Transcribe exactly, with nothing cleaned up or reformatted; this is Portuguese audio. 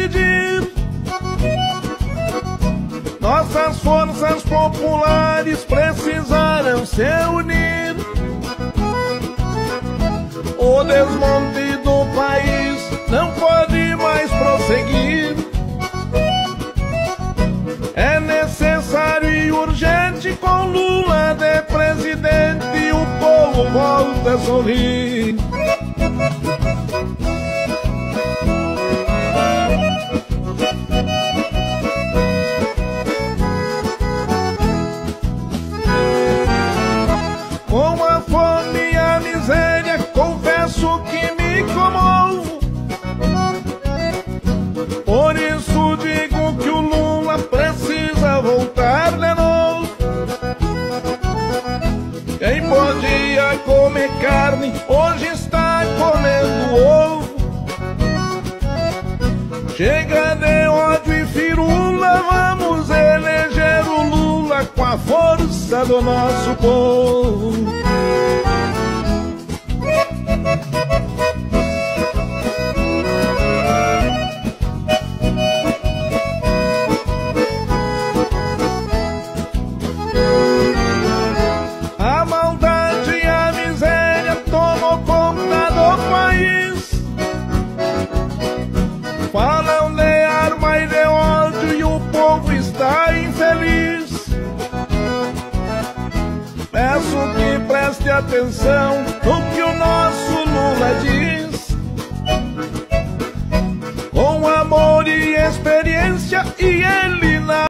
decidir. Nossas forças populares precisaram se unir. O desmonte do país não pode mais prosseguir. É necessário e urgente, com Lula de presidente, o povo volta a sorrir. Com a fome e a miséria, confesso que me comovo. Por isso digo que o Lula precisa voltar de novo. Quem podia comer carne, hoje está comendo ovo. Chega de ódio e firula, vamos eleger o Lula com a força do nosso povo. A maldade e a miséria tomou conta do país. Falam de arma e de ódio e o povo está infeliz. Peço que preste atenção no que o nosso Lula diz. Com amor e experiência, e ele